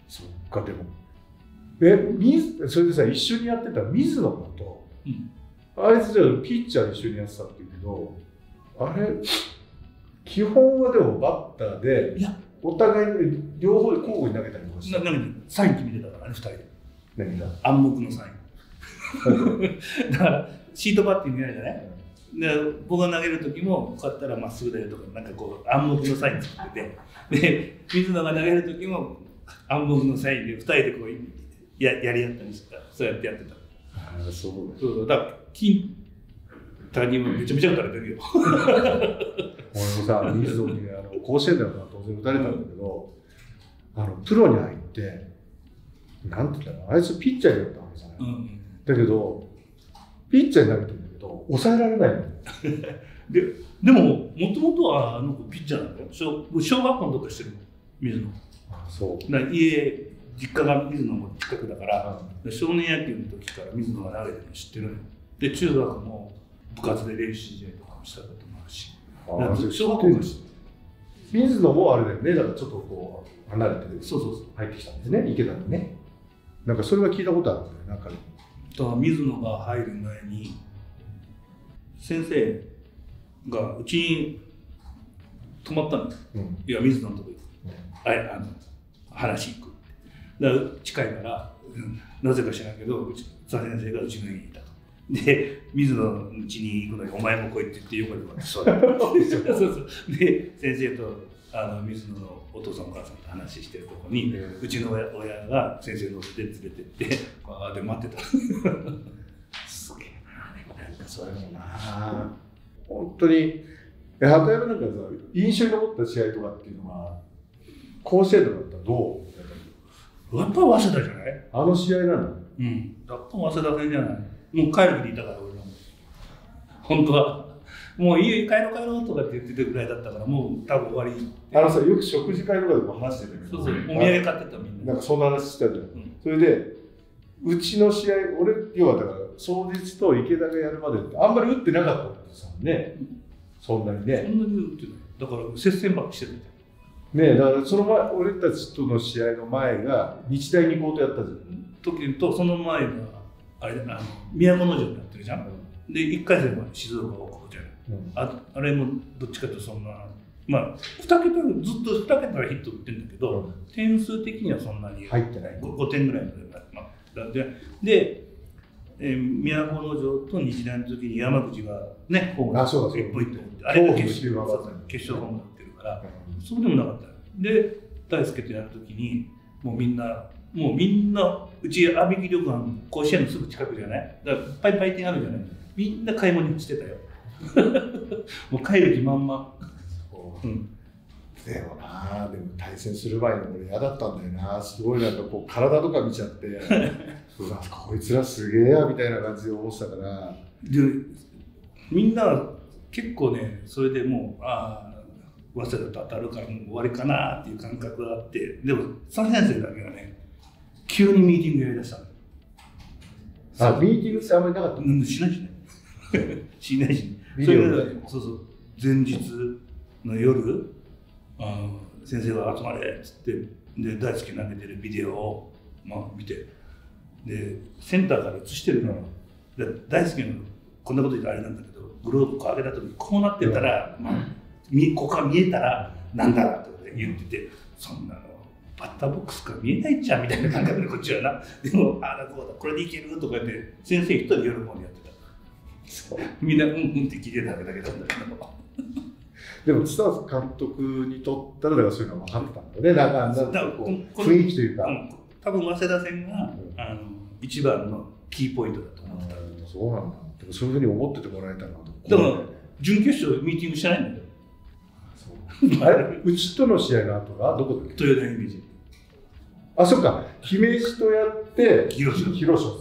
そっか。でもそれでさ、一緒にやってた水野と、あいつじゃピッチャー一緒にやってたって言うけど、あれ基本はでもバッターでお互いに両方で交互に投げたりとかして、 サイン決めてたからね、2人で。 何が暗黙のサイン。だからシートバッティングやるじゃない、で僕が投げる時もこうやったらまっすぐだよとか、なんかこう暗黙のサイン作ってて、で水野が投げる時も暗黙のサインで2人でこうやり合ったりしてた。そうやってやってた。そうだから金谷もめちゃめちゃ打たれてるよ。 俺もさ、水野に甲子園では当然打たれたんだけど、プロに入ってなんて言ったら、あいつピッチャーやったわけじゃない、だけどピッチャーに投げてるんだけど抑えられないの。 でももともとはピッチャーなんだよ。小学校のとかしてるの、水野。 そうだから実家が水野の近くだから、少年野球の時から水野が投げてるの知ってるのよ。で中学も部活で練習試合とかもしたこともあるし、小学校から知ってる。 水野もあれだよね、だからちょっとこう離れて入ってきたんですね、池田にね。なんかそれは聞いたことあるんだよ。なんかだから水野が入る前に先生がうちに泊まったんです。いや水野のとこ行く、話行く。だから近いから、なぜか知らんけど先生がうちの家にいたと。で水野のうちに行くのにお前も来いって言って横に座ってで先生と水野のお父さんお母さんと話してるとこに、うちの親が先生乗せて連れてってで待ってた。 すげえな。なんかそれもな、本当に鳩山なんかさ、印象に残った試合とかっていうのは甲子園とかだったらどう？ やっぱり早稲田じゃない？ あの試合なの？ やっぱ早稲田戦じゃない。もう帰る気でいたから俺らも。本当はもういいよ帰ろうとかって言ってたぐらいだったから、もう多分終わり。 さ、よく食事会とかでも話してたけど、 お土産買ってたみんな。 なんかそんな話してたじゃん。それでうちの試合、俺要はだから双日と池田がやるまでってあんまり打ってなかったんですよね。そんなにね。 そんなに打ってない。だから接戦ばっかしてた。 ねえ、だからその前、俺たちとの試合の前が日大二高とやったじゃん。 時とその前があれ都の城になってるじゃん。で1回戦は静岡王国じゃん。あれもどっちかというとそんな、まあ2桁ずっと2桁はヒット打ってるんだけど、点数的にはそんなに入ってない。 5点ぐらいで都の城と日大の時に山口がね、ホームラン1本1本、あれが決勝ホームラン打ってるから、そうでもなかった。で大輔とやる時にもうみんなうち阿鼻木旅館甲子園のすぐ近くじゃない、だからいっぱい売店あるじゃない、みんな買い物にしてたよ。もう帰る気満々。 でもな、でも対戦する前に俺嫌だったんだよな。すごいなんかこう体とか見ちゃってうわこいつらすげえやみたいな感じで思ってたから。 でみんな結構ね、それでもう早稲田と当たるからもう終わりかなっていう感覚があって、でも佐々先生だけがね急にミーティングやりだしたの。 ミーティングってあんまりなかった？ しないしないしないしない。それでそう前日の夜先生が集まれっつって、で大好き投げてるビデオを見て、でセンターから映してるから、で大好きのこんなこと言うとあれなんだけど、グローブこう上げた時にこうなってたら、ここが見えたらなんだと言ってて、そんなのバッターボックスから見えないじゃんみたいな感覚でこっちはな。でもああだこうだこれでいけるとか言って先生一人喜んでやってた。みんなうんって聞いてたわけだけど。 でも津田監督にとったらだからそういうのは分かったんだよね。なんか雰囲気というか、 多分早稲田戦が一番のキーポイントだと思ってた。 そうなんだ。でもそういうふうに思っててもらえたのは。 だから準決勝ミーティングしてないんだよ。 あれうちとの試合の後がどこだっけ？ 豊田姫路。 そっか、姫路とやって広島。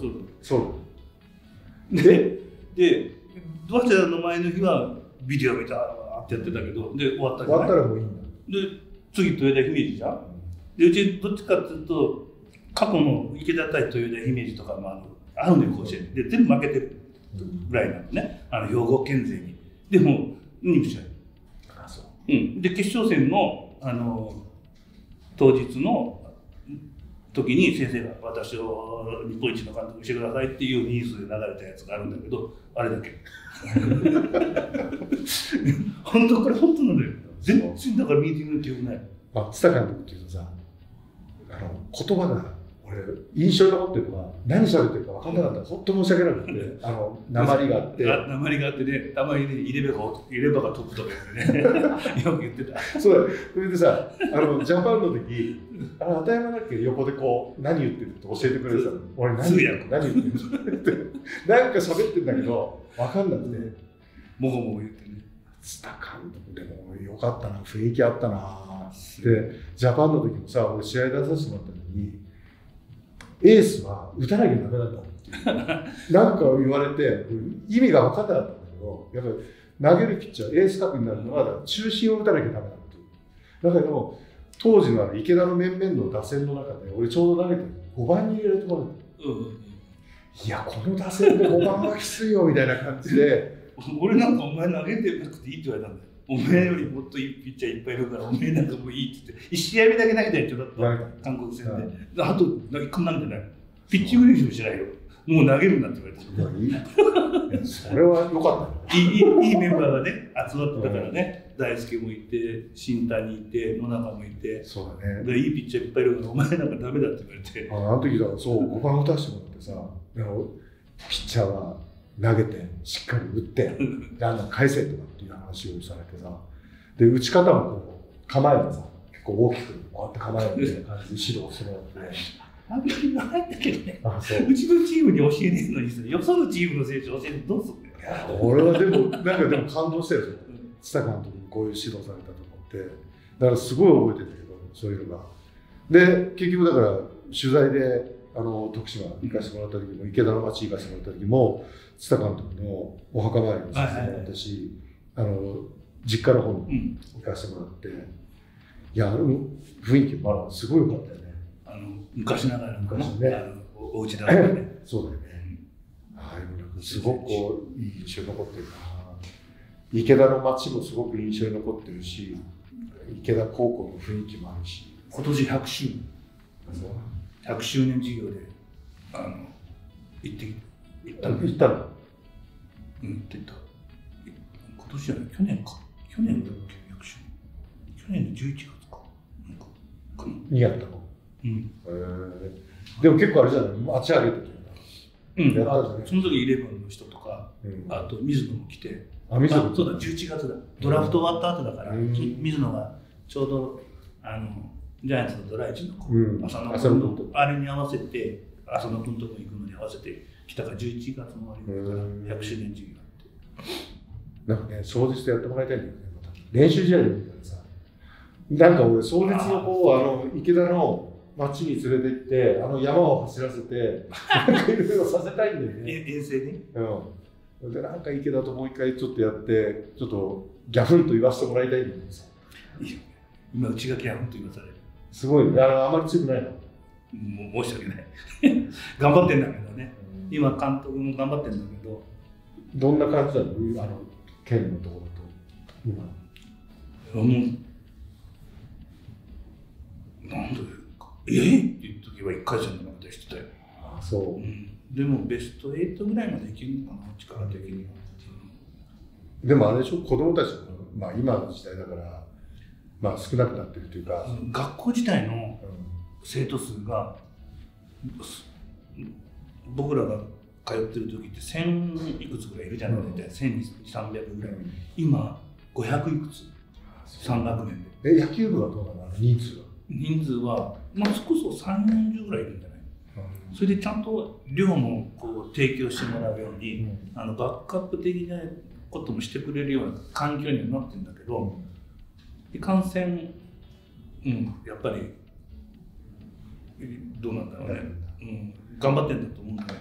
そうで早稲田の前の日はビデオ見たってやってたけど、で終わったじゃない。 終わったらもういいんだ。 で次豊田姫路じゃん。でうちどっちかっていうと過去の池田対豊田姫路とかもあるんだよ甲子園で、全部負けてるぐらいなのね、兵庫県勢に。でも何もしない。で決勝戦の当日の時に先生が私を日本一の監督にしてくださいっていうニーズで流れたやつがあるんだけど、あれだけ本当これ本当なんだよ。全然だからミーティングの記憶ない。 津田監督っていうとさ、言葉が俺印象に残ってるのは何喋ってるか分かんなかったら本当申し訳なくて、訛りがあって訛りがあってね、たまにね入れ歯が飛ぶとか言ってねよく言ってた。 そうだ。それでさ、ジャパンの時片山だっけ横でこう何言ってるって教えてくれてたの。俺何言ってるってなんか喋ってるんだけど分かんなくてもごもご言ってね。 津田監督でもよかったな、雰囲気あったな。でジャパンの時もさ、俺試合出させてもらった時にエースは打たなきゃダメなんだっていうなんか言われて意味が分かんなかったんだけど、やっぱり投げるピッチャーエース格になるのは中心を打たなきゃダメだっていう。だけど当時の池田の面々の打線の中で俺ちょうど投げて5番に入れるところで、いやこの打線で5番はきついよみたいな感じで俺なんかお前投げてなくていいって言われたんだよ。お前よりもっといいピッチャーいっぱいいるからお前なんかもういいって言って1試合目だけ投げたやつだった韓国戦で、あと1個なんてないピッチング練習もしないよ、もう投げるんだって言われた。 それは良かったいいメンバーがね集まってたからね、大輔もいて新谷いて野中もいて、 そうだね、 でいいピッチャーいっぱいいるからお前なんかダメだって言われて、 あの時だそう5番を出してもらってさ、ピッチャーは投げてしっかり打ってランナー返せとかっていう話をされてさ、で打ち方もこう構えがさ結構大きくこうやって構えるみたいな感じで指導してもらって、 あん気が入ったけどね、うちのチームに教えねえのにさ、よそのチームの選手教えてどうすんだよ。 俺はでも感動したよ、津田監督にこういう指導されたと思って、だからすごい覚えてるけど、そういうのが。で結局だから取材で徳島行かせてもらった時も、池田の町行かせてもらった時も津田監督のお墓参りもさせてもらったし、実家の方に行かせてもらって、いや雰囲気もまだすごい良かったよね。 昔ながらのね、 お家だからね。 そうだよね。すごくこういい印象に残ってるな。池田の町もすごく印象に残ってるし、池田高校の雰囲気もあるし。 今年100周年。100周年事業で行ったの。 行ったの。 うん、行った。今年じゃない、去年か。去年だっけ、100周年。去年の11月か。 にやったの。 うん。 でも結構あれじゃない、街歩いてる。 うん、その時イレブンの人とか、あと水野も来て、そうだ、11月だ、ドラフト終わった後だから、水野がちょうどジャイアンツのドラ1の浅野君のあれに合わせて、浅野君とこ行くのに合わせて来たから11月の終わりだから100周年事業あって。 なんかね、双日でやってもらいたいんだよね、練習試合で見たらさ、なんか俺、双日の方は池田の町に連れて行って、山を走らせて、なんかいろいろさせたいんだよね。 遠征ね。 うん。で、なんか池田ともう一回ちょっとやって、ちょっとギャフンと言わせてもらいたいんだけどさ。 今、うちがギャフンと言わされる。 すごい、あまり強くないの？ もう申し訳ない。頑張ってんだけどね。今、監督も頑張ってんだけど。 どんな感じなの？県のところと、今。 なんだよ。っていう時は1回戦の中でしてたよ。 ああ、そう。 でもベスト8ぐらいまでいけるのかな、力的には。 でもあれでしょ、子供たちも、今の時代だから、少なくなってるというか。 学校自体の生徒数が、僕らが通ってる時って1000いくつぐらいいるじゃないですか、1300ぐらい。今、500いくつ、3学年で。野球部はどうなの？人数は？ 人数は、そこそ3、40ぐらいいるんじゃない？それでちゃんと寮もこう提供してもらうように、バックアップ的なこともしてくれるような環境にはなってるんだけど、いかんせん、やっぱりどうなんだろうね、頑張ってんだと思うんだね。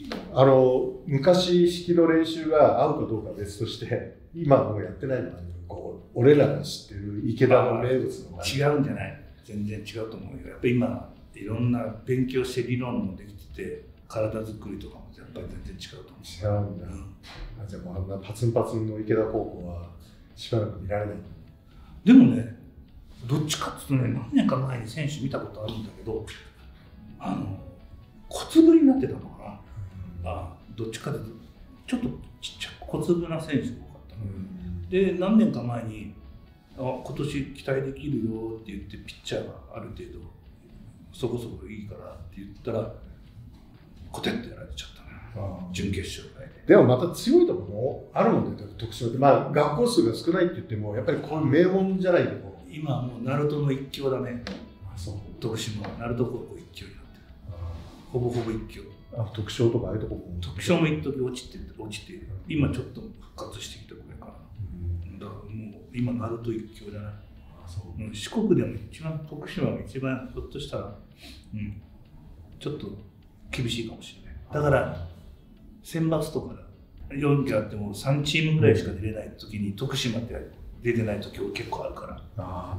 昔式の練習が合うかどうかは別として、今もうやってないのは俺らが知ってる池田の名物の違うんじゃない？全然違うと思うよ。やっぱり今いろんな勉強して理論もできてて、体作りとかもやっぱり全然違うと思う。 違うんだ。じゃあもうあんなパツンパツンの池田高校はしばらく見られない。 でもね、どっちかっていうとね、何年か前に選手見たことあるんだけど、 小粒になってたのかな、どっちかというとちょっとちっちゃい小粒な選手が多かったの、で何年か前に今年期待できるよって言ってピッチャーがある程度そこそこいいからって言ったらコテッとやられちゃったね、準決勝ぐらいで。 でもまた強いところもあるもんね、徳島って。まあ学校数が少ないって言ってもやっぱりこういう名門じゃないと今はもう鳴門の一強だね。 そう、 徳島は鳴門高校一強になってる。ほぼほぼ一強。 徳商とかああいうとこも。 徳商も一時落ちて今ちょっと復活してきたぐらいかな、だからもう今鳴門一強じゃない。四国でも一番徳島が一番ひょっとしたら、ちょっと厳しいかもしれない。だから選抜とか4期あっても3チームぐらいしか出れない時に徳島って出てない時結構あるから、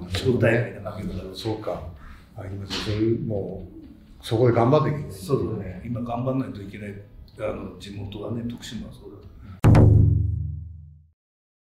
四国大会で負けるから。 そうか、今そういうもうそこで頑張っていけない。 そうだね、今頑張らないといけない地元はね、徳島はそうだ